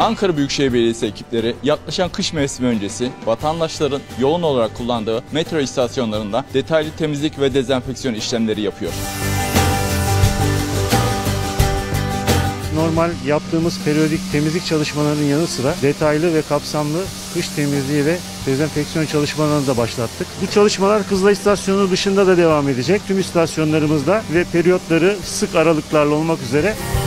Ankara Büyükşehir Belediyesi ekipleri yaklaşan kış mevsimi öncesi vatandaşların yoğun olarak kullandığı metro istasyonlarında detaylı temizlik ve dezenfeksiyon işlemleri yapıyor. Normal yaptığımız periyodik temizlik çalışmalarının yanı sıra detaylı ve kapsamlı kış temizliği ve dezenfeksiyon çalışmalarını da başlattık. Bu çalışmalar Kızılay İstasyonu dışında da devam edecek. Tüm istasyonlarımızda ve periyotları sık aralıklarla olmak üzere